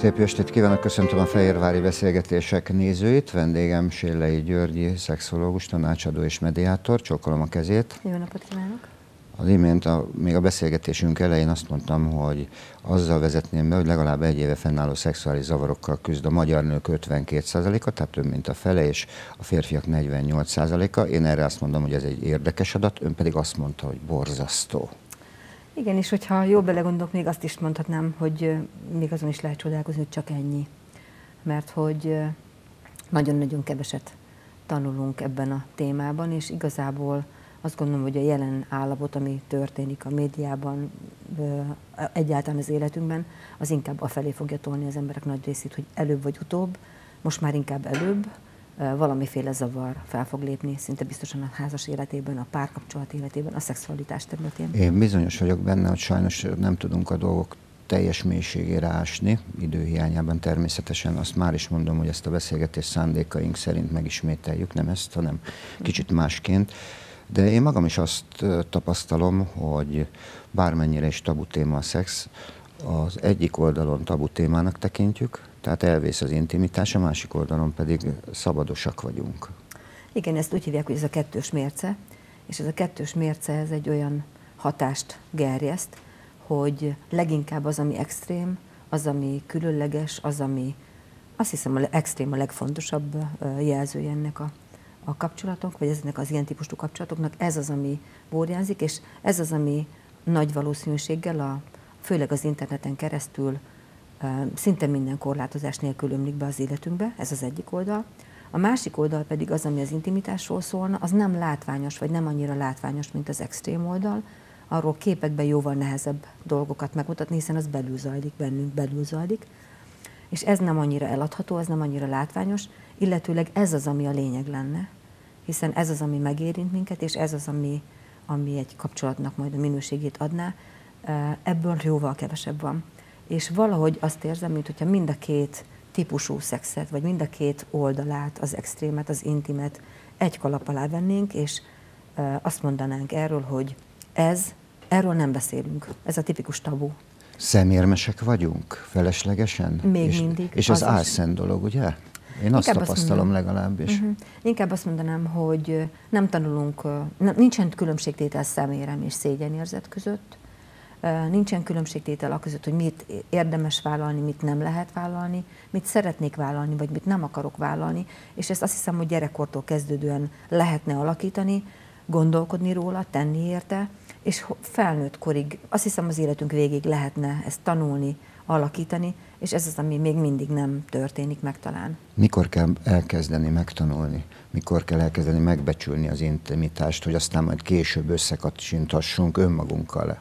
Szép estét kívánok, köszöntöm a Fehérvári Beszélgetések nézőit. Vendégem Sérlei Györgyi, szexológus, tanácsadó és mediátor. Csókolom a kezét. Jó napot kívánok! Az imént, még a beszélgetésünk elején azt mondtam, hogy azzal vezetném be, hogy legalább egy éve fennálló szexuális zavarokkal küzd a magyar nők 52%-a, tehát több mint a fele, és a férfiak 48%-a. Én erre azt mondom, hogy ez egy érdekes adat, ön pedig azt mondta, hogy borzasztó. Igen, és hogyha jól belegondolok, még azt is mondhatnám, hogy még azon is lehet csodálkozni, hogy csak ennyi. Mert hogy nagyon-nagyon keveset tanulunk ebben a témában, és igazából azt gondolom, hogy a jelen állapot, ami történik a médiában, egyáltalán az életünkben, az inkább afelé fogja tolni az emberek nagy részét, hogy előbb vagy utóbb, most már inkább előbb, valamiféle zavar fel fog lépni, szinte biztosan a házas életében, a párkapcsolat életében, a szexualitás területén. Én bizonyos vagyok benne, hogy sajnos nem tudunk a dolgok teljes mélységére ásni, időhiányában természetesen. Azt már is mondom, hogy ezt a beszélgetést szándékaink szerint megismételjük, nem ezt, hanem kicsit másként. De én magam is azt tapasztalom, hogy bármennyire is tabu téma a szex, az egyik oldalon tabu témának tekintjük, tehát elvész az intimitás, a másik oldalon pedig szabadosak vagyunk. Igen, ezt úgy hívják, hogy ez a kettős mérce, és ez a kettős mérce ez egy olyan hatást gerjeszt, hogy leginkább az, ami extrém, az, ami különleges, az, ami azt hiszem a extrém a legfontosabb jelzője ennek a kapcsolatok, vagy ezeknek az ilyen típusú kapcsolatoknak, ez az, ami borjánzik, és ez az, ami nagy valószínűséggel, főleg az interneten keresztül szinte minden korlátozás nélkül ömlik be az életünkbe, ez az egyik oldal. A másik oldal pedig az, ami az intimitásról szólna, az nem látványos, vagy nem annyira látványos, mint az extrém oldal. Arról képekben jóval nehezebb dolgokat megmutatni, hiszen az belül zajlik, bennünk belül zajlik. És ez nem annyira eladható, ez nem annyira látványos, illetőleg ez az, ami a lényeg lenne, hiszen ez az, ami megérint minket, és ez az, ami egy kapcsolatnak majd a minőségét adná. Ebből jóval kevesebb van. És valahogy azt érzem, mintha mind a két típusú szexet, vagy mind a két oldalát, az extrémet, az intimet egy kalap alá vennénk, és azt mondanánk erről, hogy erről nem beszélünk. Ez a tipikus tabu. Szemérmesek vagyunk, feleslegesen? Még mindig. És az álszent dolog, ugye? Én azt tapasztalom legalábbis. Inkább azt mondanám, hogy nem tanulunk, nincsen különbségtétel szemérem és szégyenérzet között, nincsen különbségtétel a között, hogy mit érdemes vállalni, mit nem lehet vállalni, mit szeretnék vállalni, vagy mit nem akarok vállalni, és ezt azt hiszem, hogy gyerekkortól kezdődően lehetne alakítani, gondolkodni róla, tenni érte, és felnőtt korig, azt hiszem az életünk végig lehetne ezt tanulni, alakítani, és ez az, ami még mindig nem történik meg talán. Mikor kell elkezdeni megtanulni? Mikor kell elkezdeni megbecsülni az intimitást, hogy aztán majd később összekacsintassunk önmagunkkal?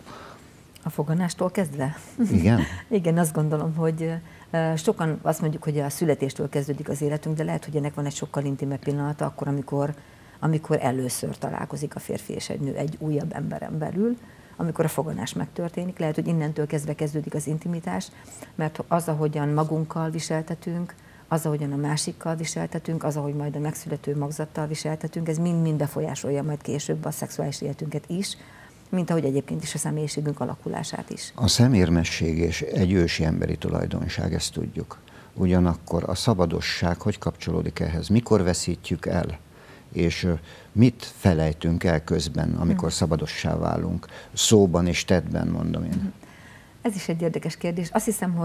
A foganástól kezdve? Igen? Igen, azt gondolom, hogy sokan azt mondjuk, hogy a születéstől kezdődik az életünk, de lehet, hogy ennek van egy sokkal intimebb pillanata, akkor, amikor először találkozik a férfi és egy nő egy újabb emberen belül, amikor a foganás megtörténik. Lehet, hogy innentől kezdve kezdődik az intimitás, mert az, ahogyan magunkkal viseltetünk, az, ahogyan a másikkal viseltetünk, az, ahogy majd a megszülető magzattal viseltetünk, ez mind-mind befolyásolja majd később a szexuális életünket is, mint ahogy egyébként is a személyiségünk alakulását is. A szemérmesség és egy ősi emberi tulajdonság, ezt tudjuk. Ugyanakkor a szabadosság hogy kapcsolódik ehhez? Mikor veszítjük el? És mit felejtünk el közben, amikor szabadossá válunk? Szóban és tettben, mondom én. Ez is egy érdekes kérdés. Azt hiszem,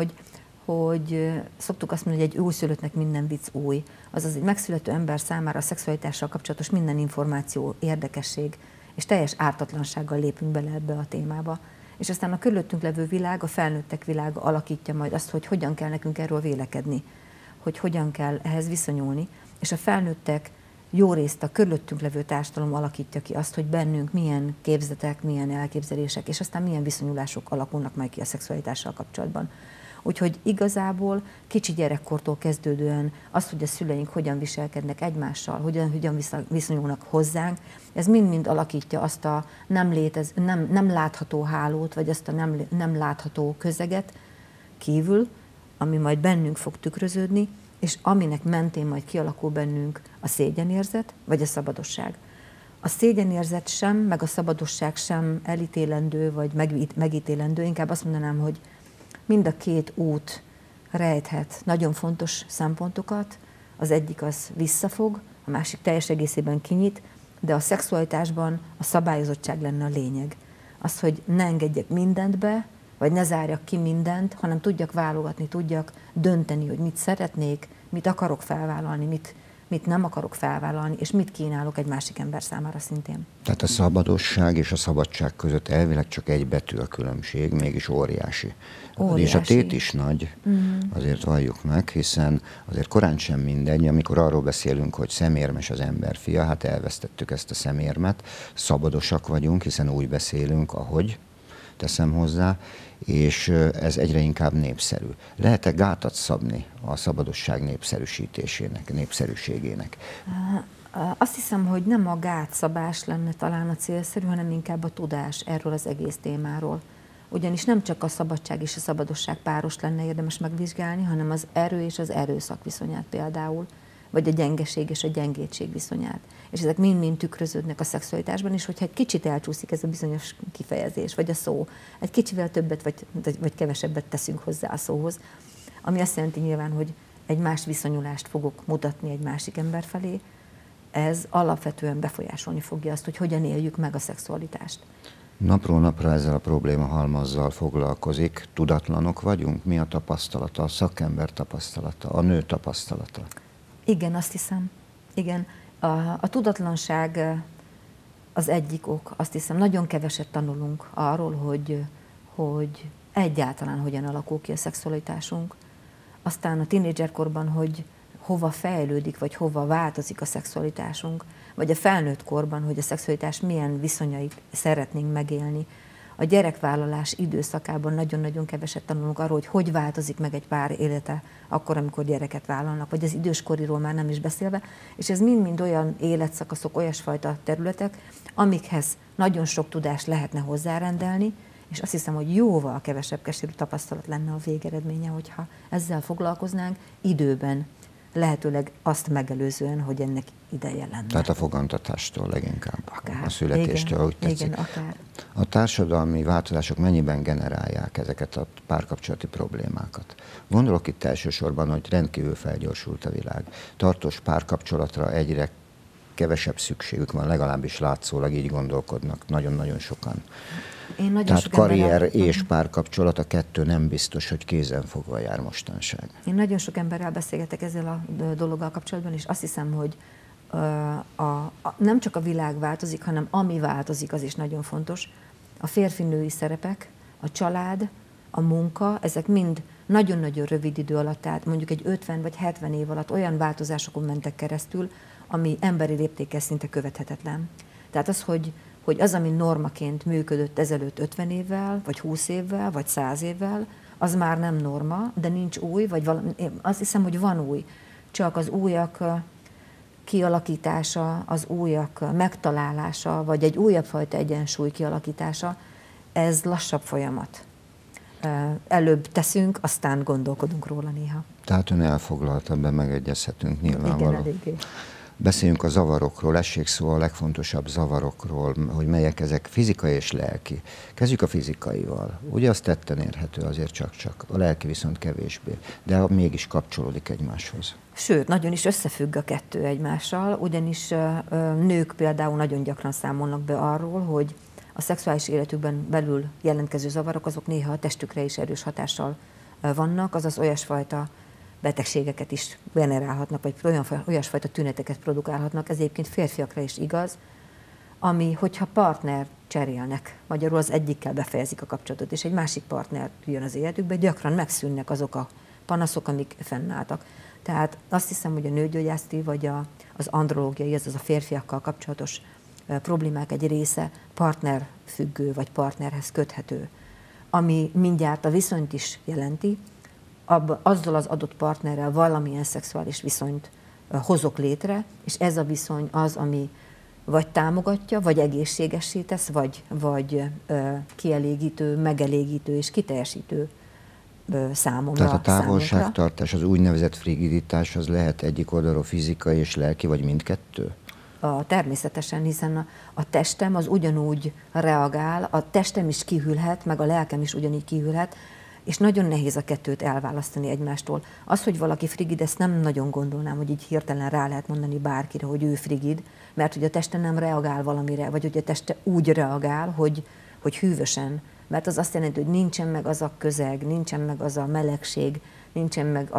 hogy szoktuk azt mondani, hogy egy újszülöttnek minden vicc új. Azaz egy megszülető ember számára a szexualitással kapcsolatos minden információ, érdekesség, és teljes ártatlansággal lépünk bele ebbe a témába. És aztán a körülöttünk levő világ, a felnőttek világa alakítja majd azt, hogy hogyan kell nekünk erről vélekedni, hogy hogyan kell ehhez viszonyulni, és a felnőttek jó részt a körülöttünk levő társadalom alakítja ki azt, hogy bennünk milyen képzetek, milyen elképzelések, és aztán milyen viszonyulások alakulnak majd ki a szexualitással kapcsolatban. Úgyhogy igazából kicsi gyerekkortól kezdődően azt, hogy a szüleink hogyan viselkednek egymással, hogyan viszonyulnak hozzánk, ez mind-mind alakítja azt a nem látható hálót, vagy azt a nem látható közeget kívül, ami majd bennünk fog tükröződni, és aminek mentén majd kialakul bennünk a szégyenérzet, vagy a szabadosság. A szégyenérzet sem, meg a szabadosság sem elítélendő, vagy megítélendő, inkább azt mondanám, hogy mind a két út rejthet nagyon fontos szempontokat, az egyik az visszafog, a másik teljes egészében kinyit, de a szexualitásban a szabályozottság lenne a lényeg. Az, hogy ne engedjek mindent be, vagy ne zárjak ki mindent, hanem tudjak válogatni, tudjak dönteni, hogy mit szeretnék, mit akarok felvállalni, mit nem akarok felvállalni, és mit kínálok egy másik ember számára szintén. Tehát a szabadosság és a szabadság között elvileg csak egy betű a különbség, mégis óriási. És a tét is nagy, azért valljuk meg, hiszen azért korán sem mindegy, amikor arról beszélünk, hogy szemérmes az emberfia, hát elvesztettük ezt a szemérmet, szabadosak vagyunk, hiszen úgy beszélünk, ahogy, teszem hozzá, és ez egyre inkább népszerű. Lehet-e gátat szabni a szabadosság népszerűségének? Azt hiszem, hogy nem a gátszabás lenne talán a célszerű, hanem inkább a tudás erről az egész témáról. Ugyanis nem csak a szabadság és a szabadosság páros lenne érdemes megvizsgálni, hanem az erő és az erőszak viszonyát például, vagy a gyengeség és a gyengétség viszonyát. És ezek mind-mind tükröződnek a szexualitásban, és hogyha egy kicsit elcsúszik ez a bizonyos kifejezés, vagy a szó, egy kicsivel többet vagy kevesebbet teszünk hozzá a szóhoz, ami azt jelenti nyilván, hogy egy más viszonyulást fogok mutatni egy másik ember felé, ez alapvetően befolyásolni fogja azt, hogy hogyan éljük meg a szexualitást. Napról napra ezzel a problémahalmazzal foglalkozik. Tudatlanok vagyunk? Mi a tapasztalata, a szakember tapasztalata, a nő tapasztalata? Igen, azt hiszem. Igen. A tudatlanság az egyik ok. Azt hiszem, nagyon keveset tanulunk arról, hogy egyáltalán hogyan alakul ki a szexualitásunk. Aztán a tínédzserkorban, hogy hova fejlődik, vagy hova változik a szexualitásunk, vagy a felnőtt korban, hogy a szexualitás milyen viszonyait szeretnénk megélni. A gyerekvállalás időszakában nagyon-nagyon keveset tanulunk arról, hogy változik meg egy pár élete akkor, amikor gyereket vállalnak, vagy az időskoriról már nem is beszélve, és ez mind-mind olyan életszakaszok, olyasfajta területek, amikhez nagyon sok tudást lehetne hozzárendelni, és azt hiszem, hogy jóval kevesebb keserű tapasztalat lenne a végeredménye, hogyha ezzel foglalkoznánk időben, lehetőleg azt megelőzően, hogy ennek ideje lenne. Tehát a fogantatástól leginkább, akár, a születéstől, igen, úgy tetszik. Igen, akár. A társadalmi változások mennyiben generálják ezeket a párkapcsolati problémákat? Gondolok itt elsősorban, hogy rendkívül felgyorsult a világ. Tartós párkapcsolatra egyre kevesebb szükségük van, legalábbis látszólag így gondolkodnak nagyon-nagyon sokan. Tehát karrier és párkapcsolat, a kettő nem biztos, hogy kézenfogva jár mostanság. Én nagyon sok emberrel beszélgetek ezzel a dologgal kapcsolatban, és azt hiszem, hogy nem csak a világ változik, hanem ami változik, az is nagyon fontos. A férfi-női szerepek, a család, a munka, ezek mind nagyon-nagyon rövid idő alatt, tehát mondjuk egy 50 vagy 70 év alatt olyan változásokon mentek keresztül, ami emberi léptékkel szinte követhetetlen. Tehát az, hogy az, ami normaként működött ezelőtt 50 évvel, vagy 20 évvel, vagy 100 évvel, az már nem norma, de nincs új, vagy valami, azt hiszem, hogy van új. Csak az újak kialakítása, az újak megtalálása, vagy egy újabb fajta egyensúly kialakítása, ez lassabb folyamat. Előbb teszünk, aztán gondolkodunk róla néha. Tehát ön elfoglalt, ebben megegyezhetünk nyilvánvaló. Igen, eléggé. Beszéljünk a zavarokról, essék szó a legfontosabb zavarokról, hogy melyek ezek fizikai és lelki. Kezdjük a fizikaival. Ugye az tetten érhető azért csak, a lelki viszont kevésbé, de mégis kapcsolódik egymáshoz. Sőt, nagyon is összefügg a kettő egymással, ugyanis nők például nagyon gyakran számolnak be arról, hogy a szexuális életükben belül jelentkező zavarok, azok néha a testükre is erős hatással vannak, azaz olyasfajta betegségeket is generálhatnak, vagy olyasfajta tüneteket produkálhatnak, ez egyébként férfiakra is igaz, ami, hogyha partner cserélnek, magyarul az egyikkel befejezik a kapcsolatot, és egy másik partner jön az életükbe, gyakran megszűnnek azok a panaszok, amik fennálltak. Tehát azt hiszem, hogy a nőgyógyászati, vagy az andrológiai, azaz a férfiakkal kapcsolatos problémák egy része partnerfüggő, vagy partnerhez köthető, ami mindjárt a viszonyt is jelenti, azzal az adott partnerrel valamilyen szexuális viszonyt hozok létre, és ez a viszony az, ami vagy támogatja, vagy egészségessé tesz, vagy kielégítő, megelégítő és kiteljesítő számomra. Tehát a távolságtartás, az úgynevezett frigiditás, az lehet egyik oldalról fizikai és lelki, vagy mindkettő? Természetesen, hiszen a testem az ugyanúgy reagál, a testem is kihűlhet, meg a lelkem is ugyanígy kihűlhet, És nagyon nehéz a kettőt elválasztani egymástól. Az, hogy valaki frigid, ezt nem nagyon gondolnám, hogy így hirtelen rá lehet mondani bárkire, hogy ő frigid, mert hogy a teste nem reagál valamire, vagy hogy a teste úgy reagál, hogy hűvösen. Mert az azt jelenti, hogy nincsen meg az a közeg, nincsen meg az a melegség, nincsen meg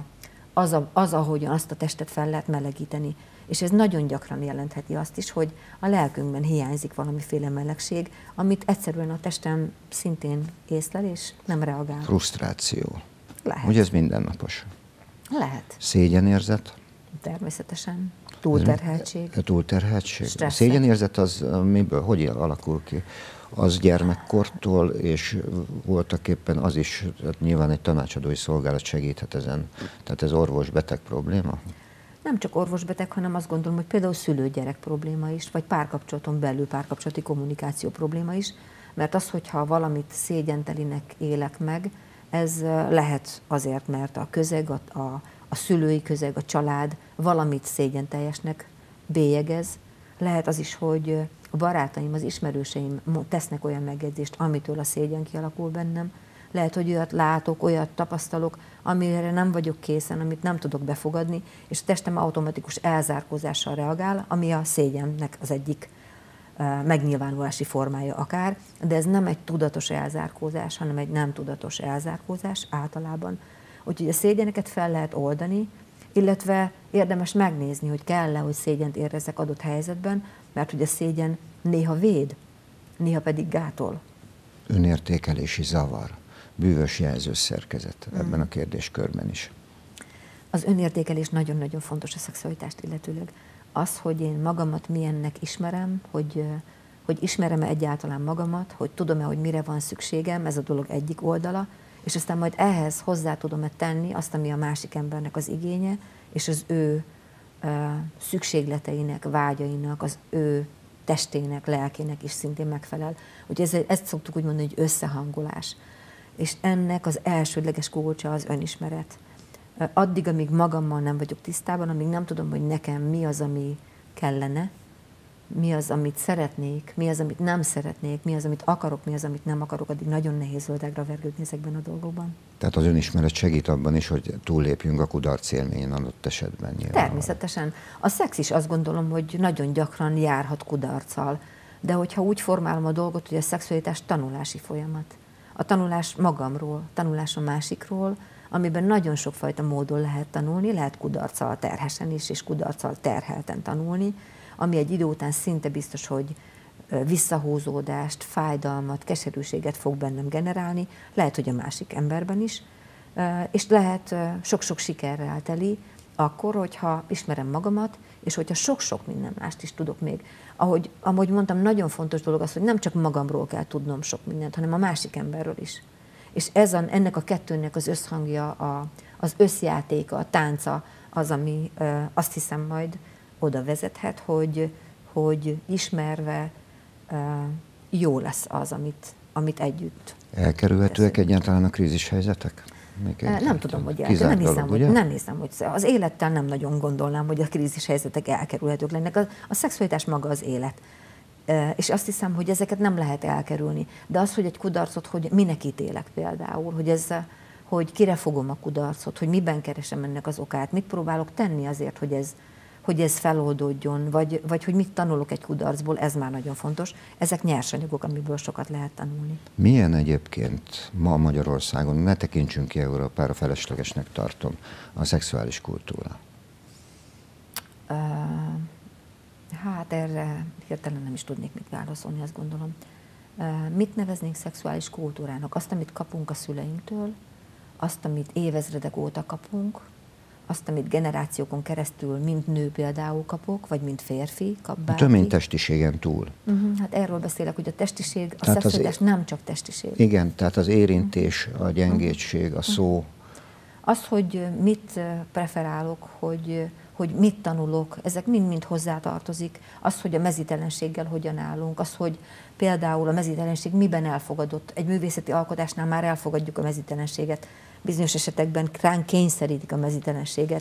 az ahogyan azt a testet fel lehet melegíteni. És ez nagyon gyakran jelentheti azt is, hogy a lelkünkben hiányzik valamiféle melegség, amit egyszerűen a testem szintén észlel, és nem reagál. Frusztráció. Lehet. Ugye ez mindennapos? Lehet. Szégyenérzet? Természetesen. Túlterheltség. Túlterheltség. A Stresszek. szégyenérzet az miből, hogy alakul ki? Az gyermekkortól, és voltaképpen az is, nyilván egy tanácsadói szolgálat segíthet ezen. Tehát ez orvos-beteg probléma? Nem csak orvos-beteg, hanem azt gondolom, hogy például szülő-gyerek probléma is, vagy párkapcsolaton belül párkapcsolati kommunikáció probléma is, mert az, hogyha valamit szégyentelinek élek meg, ez lehet azért, mert a közeg, a szülői közeg, a család valamit szégyenteljesnek bélyegez. Lehet az is, hogy a barátaim, az ismerőseim tesznek olyan megjegyzést, amitől a szégyen kialakul bennem. Lehet, hogy olyat látok, olyat tapasztalok, amire nem vagyok készen, amit nem tudok befogadni, és a testem automatikus elzárkózással reagál, ami a szégyennek az egyik megnyilvánulási formája akár, de ez nem egy tudatos elzárkózás, hanem egy nem tudatos elzárkózás általában. Úgyhogy a szégyeneket fel lehet oldani, illetve érdemes megnézni, hogy kell-e, hogy szégyent érezzek adott helyzetben, mert hogy a szégyen néha véd, néha pedig gátol. Önértékelési zavar, bűvös jelzőszerkezet ebben a kérdéskörben is. Az önértékelés nagyon-nagyon fontos a szexualitást illetőleg. Az, hogy én magamat milyennek ismerem, hogy ismerem-e egyáltalán magamat, hogy tudom-e, hogy mire van szükségem, ez a dolog egyik oldala, és aztán majd ehhez hozzá tudom-e tenni azt, ami a másik embernek az igénye, és az ő szükségleteinek, vágyainak, az ő testének, lelkének is szintén megfelel. Úgyhogy ezt szoktuk úgy mondani, hogy összehangolás. És ennek az elsődleges kulcsa az önismeret. Addig, amíg magammal nem vagyok tisztában, amíg nem tudom, hogy nekem mi az, ami kellene, mi az, amit szeretnék, mi az, amit nem szeretnék, mi az, amit akarok, mi az, amit nem akarok, addig nagyon nehéz zöldágra vergődni ezekben a dolgokban. Tehát az önismeret segít abban is, hogy túllépjünk a kudarc élményen adott esetben. Természetesen. A szex is azt gondolom, hogy nagyon gyakran járhat kudarccal, de hogyha úgy formálom a dolgot, hogy a szexualitás tanulási folyamat. A tanulás magamról, tanulás a másikról, amiben nagyon sokfajta módon lehet tanulni, lehet kudarccal terhesen is, és kudarccal terhelten tanulni, ami egy idő után szinte biztos, hogy visszahúzódást, fájdalmat, keserűséget fog bennem generálni, lehet, hogy a másik emberben is, és lehet sok-sok sikerrel teli, akkor, hogyha ismerem magamat, és hogyha sok-sok minden mást is tudok még. Ahogy mondtam, nagyon fontos dolog az, hogy nem csak magamról kell tudnom sok mindent, hanem a másik emberről is. És ennek a kettőnek az összhangja, az összjátéka, a tánca az, ami azt hiszem majd oda vezethet, hogy ismerve jó lesz az, amit együtt. Elkerülhetőek egyáltalán a krízis helyzetek? Nem tudom, hogy nem hiszem, hogy az élettel nem nagyon gondolnám, hogy a krízis helyzetek elkerülhetők lennek. A szexualitás maga az élet. És azt hiszem, hogy ezeket nem lehet elkerülni. De az, hogy egy kudarcot, hogy minek ítélek például, hogy kire fogom a kudarcot, hogy miben keresem ennek az okát, mit próbálok tenni azért, hogy ez feloldódjon, vagy hogy mit tanulok egy kudarcból, ez már nagyon fontos. Ezek nyersanyagok, amiből sokat lehet tanulni. Milyen egyébként ma Magyarországon, ne tekintsünk ki Európára, feleslegesnek tartom, a szexuális kultúra? Hát erre hirtelen nem is tudnék mit válaszolni, azt gondolom. Mit neveznénk szexuális kultúrának? Azt, amit kapunk a szüleinktől, azt, amit évezredek óta kapunk, azt, amit generációkon keresztül mind nő például kapok, vagy mind férfi kap bárki. Tömény testiségen túl. Hát erről beszélek, hogy a testiség, a szexualitás nem csak testiség. Igen, tehát az érintés, a gyengétség, a szó. Az, hogy mit preferálok, hogy mit tanulok, ezek mind-mind hozzátartozik. Az, hogy a mezítelenséggel hogyan állunk, az, hogy például a mezítelenség miben elfogadott. Egy művészeti alkotásnál már elfogadjuk a mezítelenséget. Bizonyos esetekben ránk kényszerítik a mezítelenséget,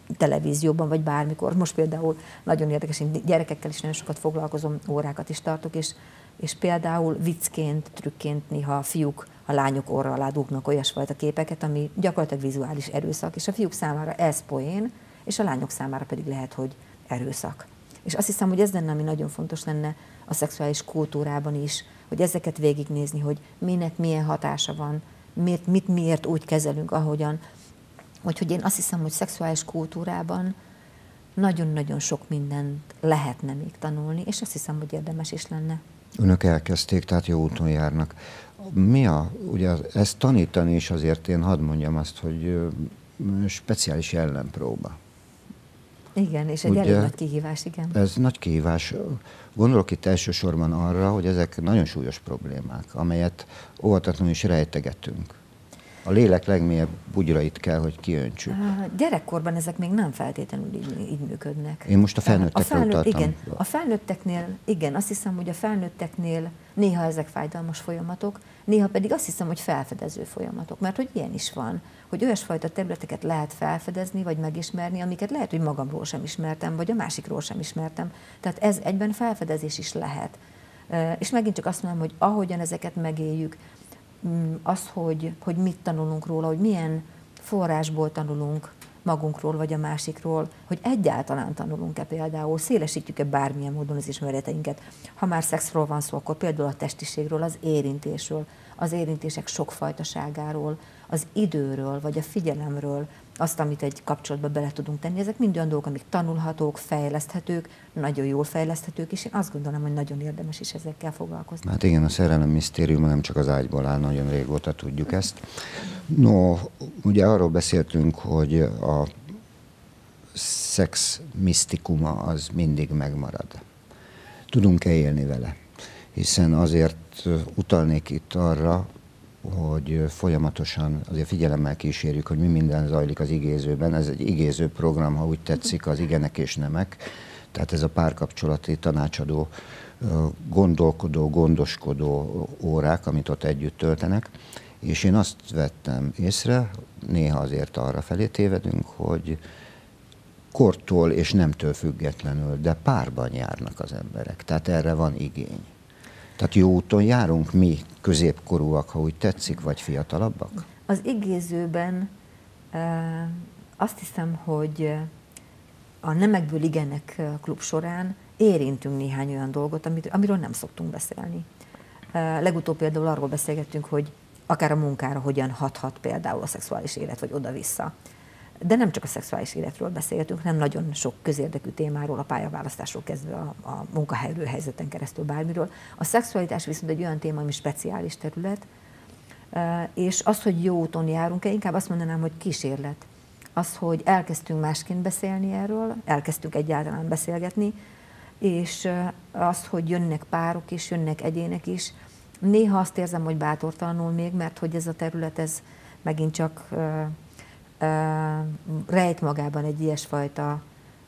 televízióban, vagy bármikor. Most például nagyon érdekes, én gyerekekkel is nagyon sokat foglalkozom, órákat is tartok, és például viccként, trükként néha a fiúk a lányok orra alá dugnak olyasfajta képeket, ami gyakorlatilag vizuális erőszak, és a fiúk számára ez poén, és a lányok számára pedig lehet, hogy erőszak. És azt hiszem, hogy ez lenne, ami nagyon fontos lenne a szexuális kultúrában is, hogy ezeket végignézni, hogy minek milyen hatása van, miért úgy kezelünk, ahogyan. Úgyhogy én azt hiszem, hogy szexuális kultúrában nagyon-nagyon sok mindent lehetne még tanulni, és azt hiszem, hogy érdemes is lenne. Önök elkezdték, tehát jó úton járnak. Ugye ezt tanítani is azért én hadd mondjam azt, hogy speciális ellenpróba. Igen, és egy elég nagy kihívás, igen. Ez nagy kihívás. Gondolok itt elsősorban arra, hogy ezek nagyon súlyos problémák, amelyet óvatatlanul is rejtegetünk. A lélek legmélyebb bugyrait kell, hogy kiöntsük. Gyerekkorban ezek még nem feltétlenül így működnek. Én most a felnőttekről tartom. Igen, a felnőtteknél, igen, azt hiszem, hogy a felnőtteknél néha ezek fájdalmas folyamatok, néha pedig azt hiszem, hogy felfedező folyamatok, mert hogy ilyen is van, hogy olyasfajta területeket lehet felfedezni, vagy megismerni, amiket lehet, hogy magamról sem ismertem, vagy a másikról sem ismertem. Tehát ez egyben felfedezés is lehet. És megint csak azt mondom, hogy ahogyan ezeket megéljük, az, hogy mit tanulunk róla, hogy milyen forrásból tanulunk magunkról vagy a másikról, hogy egyáltalán tanulunk-e például, szélesítjük-e bármilyen módon az ismereteinket. Ha már szexről van szó, akkor például a testiségről, az érintésről, az érintések sokfajtaságáról, az időről vagy a figyelemről, azt, amit egy kapcsolatba bele tudunk tenni. Ezek mind olyan dolgok, amik tanulhatók, fejleszthetők, nagyon jól fejleszthetők, és én azt gondolom, hogy nagyon érdemes is ezekkel foglalkozni. Hát igen, a szerelem misztériuma nem csak az ágyból áll, nagyon régóta tudjuk ezt. No, ugye arról beszéltünk, hogy a szex misztikuma az mindig megmarad. Tudunk-e élni vele? Hiszen azért utalnék itt arra, hogy folyamatosan azért figyelemmel kísérjük, hogy mi minden zajlik az igézőben. Ez egy igéző program, ha úgy tetszik, az igenek és nemek. Tehát ez a párkapcsolati tanácsadó, gondolkodó, gondoskodó órák, amit ott együtt töltenek. És én azt vettem észre, néha azért arra felé tévedünk, hogy kortól és nemtől függetlenül, de párban járnak az emberek. Tehát erre van igény. Tehát jó úton járunk mi, középkorúak, ha úgy tetszik, vagy fiatalabbak? Az igézőben azt hiszem, hogy a Nemekből igenek klub során érintünk néhány olyan dolgot, amiről nem szoktunk beszélni. Legutóbb például arról beszélgettünk, hogy akár a munkára hogyan hathat például a szexuális élet, vagy oda-vissza. De nem csak a szexuális életről beszélgetünk, hanem nagyon sok közérdekű témáról, a pályaválasztásról kezdve a munkahelyről, helyzeten keresztül bármiről. A szexualitás viszont egy olyan téma, ami speciális terület, és az, hogy jó úton járunk-e, inkább azt mondanám, hogy kísérlet. Az, hogy elkezdtünk másként beszélni erről, elkezdtünk egyáltalán beszélgetni, és az, hogy jönnek párok is, jönnek egyének is. Néha azt érzem, hogy bátortalanul még, mert hogy ez a terület, ez megint csak rejt magában egy ilyesfajta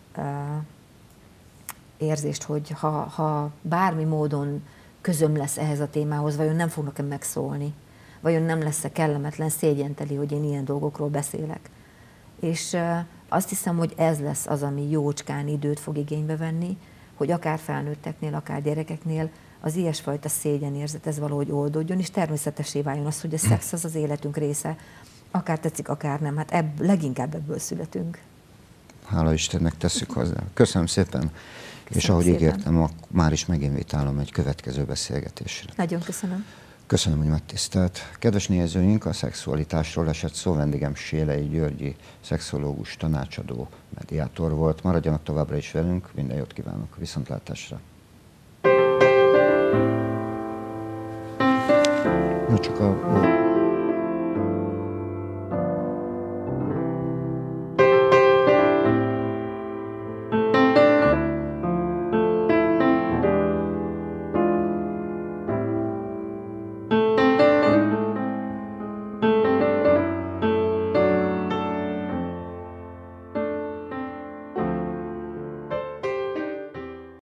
érzést, hogy ha bármi módon közöm lesz ehhez a témához, vajon nem fognak-e megszólni, vajon nem lesz-e kellemetlen, szégyenteli, hogy én ilyen dolgokról beszélek. És azt hiszem, hogy ez lesz az, ami jócskán időt fog igénybe venni, hogy akár felnőtteknél, akár gyerekeknél az ilyesfajta szégyenérzet ez valahogy oldódjon, és természetessé váljon az, hogy a szex az életünk része, akár tetszik, akár nem. Hát leginkább ebből születünk. Hála Istennek tesszük hozzá. Köszönöm szépen. Köszönöm és ahogy szépen ígértem, már is meginvitálom egy következő beszélgetésre. Nagyon köszönöm. Köszönöm, hogy megtisztelt. Kedves nézőink, a szexualitásról esett szó, vendégem Sélei Györgyi, szexológus, tanácsadó, mediátor volt. Maradjanak továbbra is velünk, minden jót kívánok, viszontlátásra. Csak a